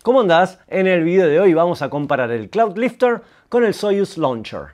¿Cómo andás? En el video de hoy vamos a comparar el Cloudlifter con el Soyuz Launcher.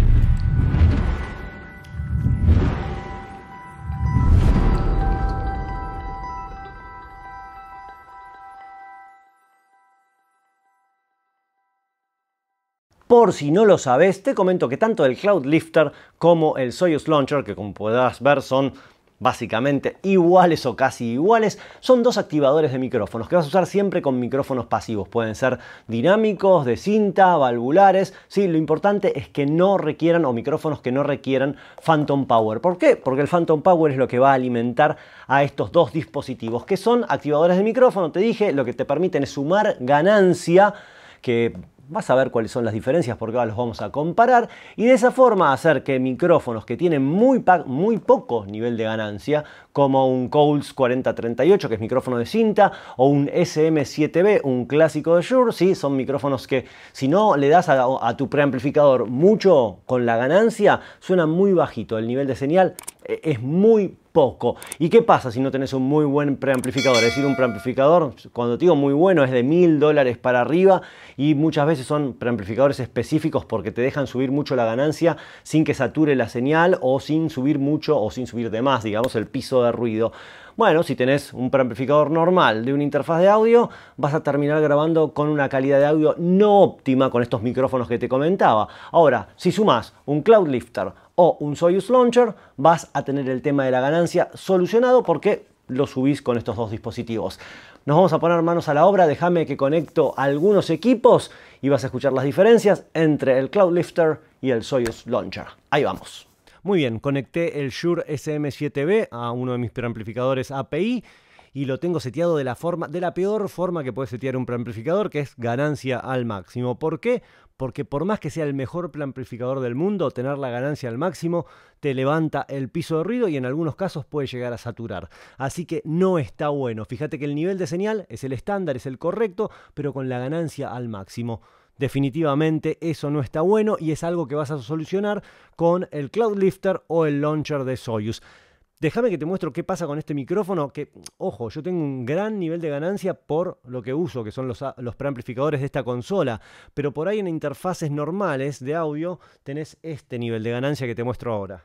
Por si no lo sabes, te comento que tanto el Cloudlifter como el Soyuz Launcher, que como podrás ver son básicamente iguales o casi iguales, son dos activadores de micrófonos que vas a usar siempre con micrófonos pasivos. Pueden ser dinámicos, de cinta, valvulares. Sí, lo importante es que no requieran, o micrófonos que no requieran Phantom Power. ¿Por qué? Porque el Phantom Power es lo que va a alimentar a estos dos dispositivos, que son activadores de micrófono. Te dije, lo que te permiten es sumar ganancia, que vas a ver cuáles son las diferencias porque ahora los vamos a comparar, y de esa forma hacer que micrófonos que tienen muy poco nivel de ganancia, como un Coles 4038, que es micrófono de cinta, o un SM7B, un clásico de Shure, ¿sí? Son micrófonos que si no le das a tu preamplificador mucho con la ganancia, suena muy bajito, el nivel de señal es muy poco. ¿Y qué pasa si no tenés un muy buen preamplificador? Es decir, un preamplificador, cuando te digo muy bueno, es de $1000 para arriba, y muchas veces son preamplificadores específicos porque te dejan subir mucho la ganancia sin que sature la señal, o sin subir mucho o sin subir de más, digamos, el piso de ruido. Bueno, si tenés un preamplificador normal de una interfaz de audio, vas a terminar grabando con una calidad de audio no óptima con estos micrófonos que te comentaba. Ahora, si sumás un Cloudlifter o un Soyuz Launcher, vas a tener el tema de la ganancia solucionado porque lo subís con estos dos dispositivos. Nos vamos a poner manos a la obra, déjame que conecto algunos equipos y vas a escuchar las diferencias entre el Cloudlifter y el Soyuz Launcher. Ahí vamos. Muy bien, conecté el Shure SM7B a uno de mis preamplificadores API y lo tengo seteado de la peor forma que puede setear un preamplificador, que es ganancia al máximo. ¿Por qué? Porque por más que sea el mejor preamplificador del mundo, tener la ganancia al máximo te levanta el piso de ruido y en algunos casos puede llegar a saturar. Así que no está bueno. Fíjate que el nivel de señal es el estándar, es el correcto, pero con la ganancia al máximo. Definitivamente eso no está bueno y es algo que vas a solucionar con el Cloudlifter o el Launcher de Soyuz. Déjame que te muestro qué pasa con este micrófono, que, ojo, yo tengo un gran nivel de ganancia por lo que uso, que son los preamplificadores de esta consola, pero por ahí en interfaces normales de audio tenés este nivel de ganancia que te muestro ahora.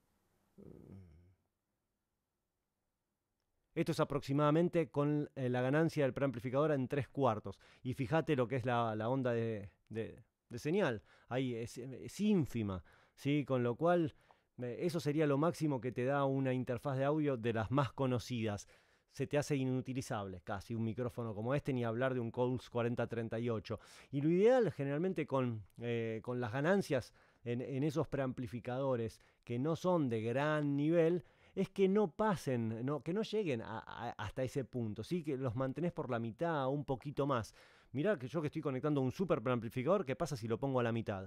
Esto es aproximadamente con la ganancia del preamplificador en 3/4. Y fíjate lo que es la onda de señal. Ahí es ínfima, ¿sí? Con lo cual eso sería lo máximo que te da una interfaz de audio de las más conocidas. Se te hace inutilizable casi un micrófono como este, ni hablar de un Coles 4038. Y lo ideal generalmente con las ganancias en esos preamplificadores que no son de gran nivel, es que no pasen, que no lleguen hasta ese punto, ¿sí? Que los mantenés por la mitad o un poquito más. Mirá que yo que estoy conectando un super preamplificador, ¿qué pasa si lo pongo a la mitad?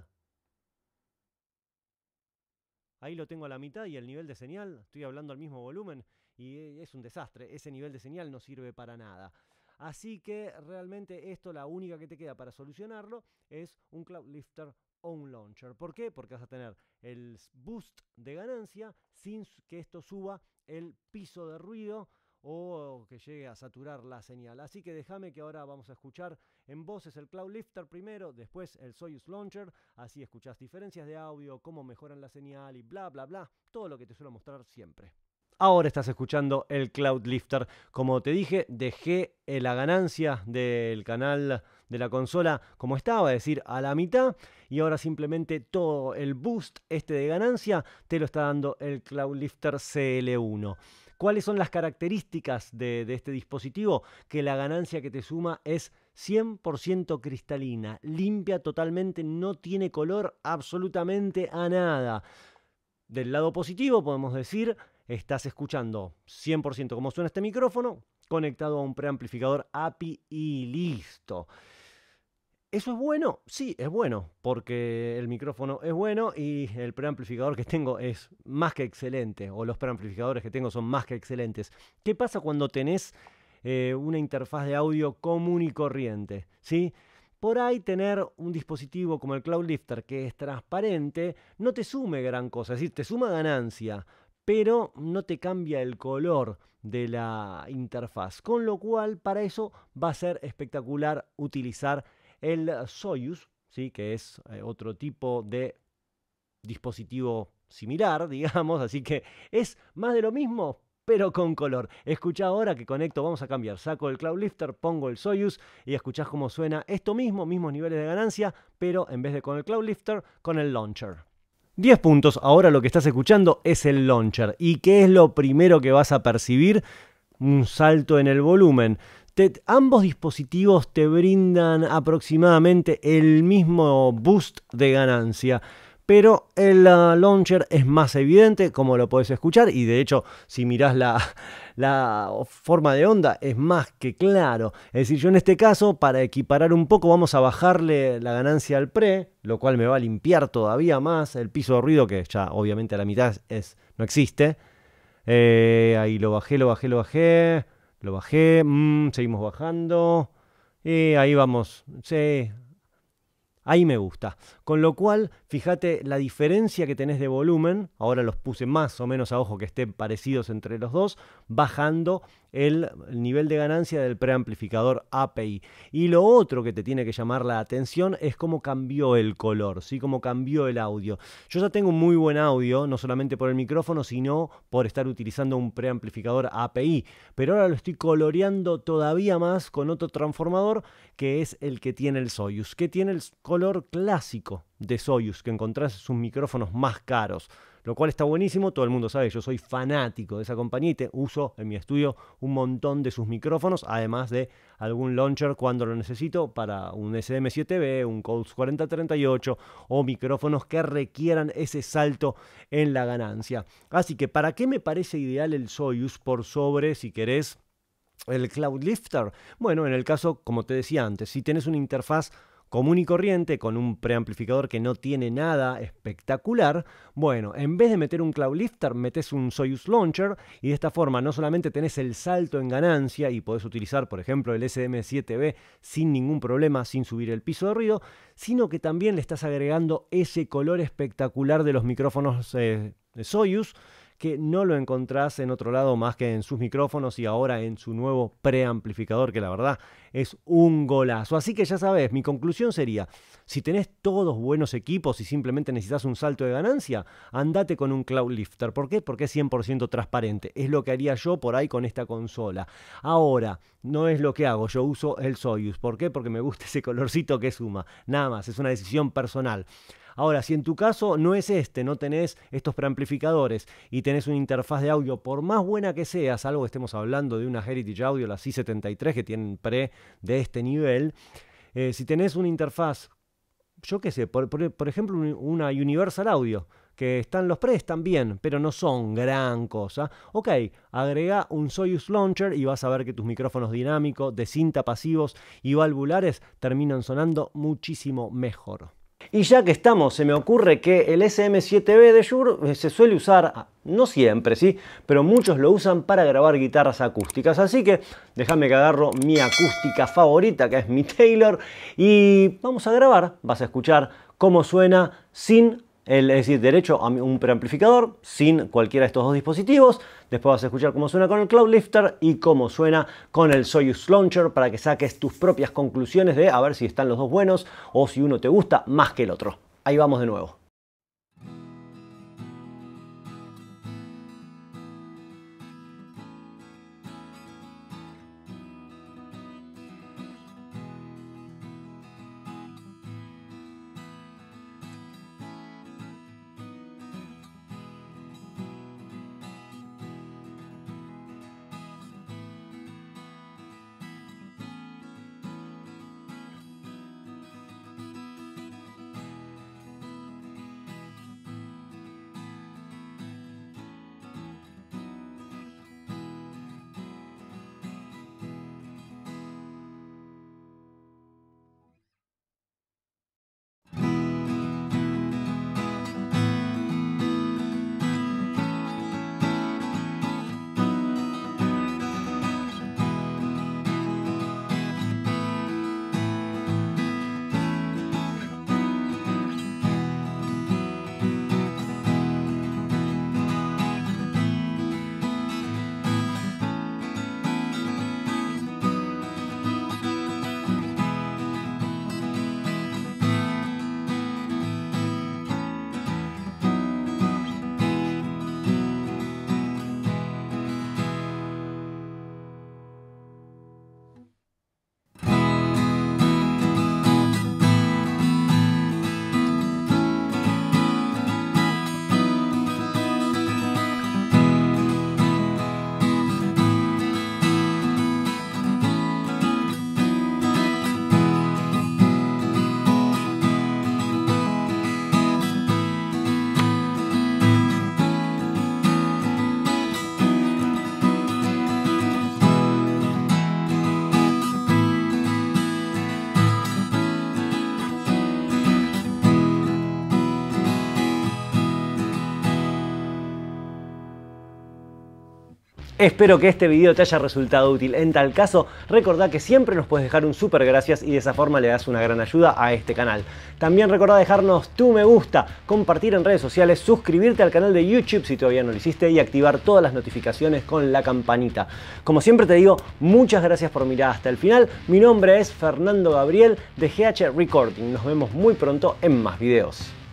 Ahí lo tengo a la mitad y el nivel de señal, estoy hablando al mismo volumen y es un desastre. Ese nivel de señal no sirve para nada. Así que realmente esto, la única que te queda para solucionarlo es un Cloudlifter o un Launcher. ¿Por qué? Porque vas a tener el boost de ganancia sin que esto suba el piso de ruido o que llegue a saturar la señal. Así que déjame que ahora vamos a escuchar en voces el Cloudlifter primero, después el Soyuz Launcher, así escuchás diferencias de audio, cómo mejoran la señal y bla bla bla, todo lo que te suelo mostrar siempre. Ahora estás escuchando el Cloudlifter. Como te dije, dejé la ganancia del canal de la consola como estaba, es decir, a la mitad, y ahora simplemente todo el boost de ganancia te lo está dando el Cloudlifter CL1. ¿Cuáles son las características de este dispositivo? Que la ganancia que te suma es 100% cristalina, limpia totalmente, no tiene color absolutamente a nada. Del lado positivo podemos decir, estás escuchando 100% como suena este micrófono, conectado a un preamplificador API y listo. ¿Eso es bueno? Sí, es bueno, porque el micrófono es bueno y el preamplificador que tengo es más que excelente, o los preamplificadores que tengo son más que excelentes. ¿Qué pasa cuando tenés una interfaz de audio común y corriente? ¿Sí? Por ahí tener un dispositivo como el Cloudlifter que es transparente no te sume gran cosa, es decir, te suma ganancia, pero no te cambia el color de la interfaz, con lo cual para eso va a ser espectacular utilizar el Soyuz, ¿sí? Que es otro tipo de dispositivo similar, digamos, así que es más de lo mismo, pero con color. Escuchá ahora que conecto, vamos a cambiar, saco el Cloud Lifter, pongo el Soyuz y escuchás cómo suena esto mismo, mismos niveles de ganancia, pero en vez de con el Cloud Lifter, con el Launcher. 10 puntos, ahora lo que estás escuchando es el Launcher. ¿Y qué es lo primero que vas a percibir? Un salto en el volumen. Ambos dispositivos te brindan aproximadamente el mismo boost de ganancia, pero el Launcher es más evidente, como lo puedes escuchar, y de hecho si mirás la forma de onda es más que claro. Es decir, yo en este caso, para equiparar un poco, vamos a bajarle la ganancia al pre, lo cual me va a limpiar todavía más el piso de ruido, que ya obviamente a la mitad no existe. Ahí lo bajé, seguimos bajando, y ahí vamos, sí. Ahí me gusta. Con lo cual, fíjate la diferencia que tenés de volumen. Ahora los puse más o menos a ojo que estén parecidos entre los dos, bajando el nivel de ganancia del preamplificador API. Y lo otro que te tiene que llamar la atención es cómo cambió el color, ¿sí? Cómo cambió el audio. Yo ya tengo un muy buen audio, no solamente por el micrófono, sino por estar utilizando un preamplificador API. Pero ahora lo estoy coloreando todavía más con otro transformador, que es el que tiene el Soyuz, que tiene el color clásico de Soyuz, que encontrás en sus micrófonos más caros, lo cual está buenísimo. Todo el mundo sabe, yo soy fanático de esa compañía y uso en mi estudio un montón de sus micrófonos, además de algún launcher cuando lo necesito para un SM7B, un Coles 4038 o micrófonos que requieran ese salto en la ganancia. Así que, ¿para qué me parece ideal el Soyuz por sobre, si querés, el Cloud Lifter? Bueno, en el caso, como te decía antes, si tenés una interfaz común y corriente con un preamplificador que no tiene nada espectacular, bueno, en vez de meter un Cloud Lifter, metes un Soyuz Launcher y de esta forma no solamente tenés el salto en ganancia y podés utilizar, por ejemplo, el SM7B sin ningún problema, sin subir el piso de ruido, sino que también le estás agregando ese color espectacular de los micrófonos de Soyuz, que no lo encontrás en otro lado más que en sus micrófonos y ahora en su nuevo preamplificador, que la verdad es un golazo. Así que ya sabes, mi conclusión sería, si tenés todos buenos equipos y simplemente necesitas un salto de ganancia, andate con un Cloud Lifter. ¿Por qué? Porque es 100% transparente. Es lo que haría yo por ahí con esta consola. Ahora, no es lo que hago, yo uso el Soyuz. ¿Por qué? Porque me gusta ese colorcito que suma. Nada más, es una decisión personal. Ahora, si en tu caso no es no tenés estos preamplificadores y tenés una interfaz de audio, por más buena que sea, salvo que estemos hablando de una Heritage Audio, la C73, que tienen pre de este nivel, si tenés una interfaz, yo qué sé, por ejemplo, una Universal Audio, que están los pre, están bien, pero no son gran cosa. Ok, agrega un Soyuz Launcher y vas a ver que tus micrófonos dinámicos, de cinta pasivos y valvulares terminan sonando muchísimo mejor. Y ya que estamos, se me ocurre que el SM7B de Shure se suele usar, no siempre, sí, pero muchos lo usan para grabar guitarras acústicas. Así que déjame que agarro mi acústica favorita, que es mi Taylor, y vamos a grabar. Vas a escuchar cómo suena sin es decir, derecho a un preamplificador, sin cualquiera de estos dos dispositivos. Después vas a escuchar cómo suena con el Cloud Lifter y cómo suena con el Soyuz Launcher, para que saques tus propias conclusiones de a ver si están los dos buenos o si uno te gusta más que el otro. Ahí vamos de nuevo. Espero que este video te haya resultado útil. En tal caso, recordá que siempre nos puedes dejar un súper gracias y de esa forma le das una gran ayuda a este canal. También recordá dejarnos tu me gusta, compartir en redes sociales, suscribirte al canal de YouTube si todavía no lo hiciste y activar todas las notificaciones con la campanita. Como siempre te digo, muchas gracias por mirar hasta el final. Mi nombre es Fernando Gabriel de GH Recording. Nos vemos muy pronto en más videos.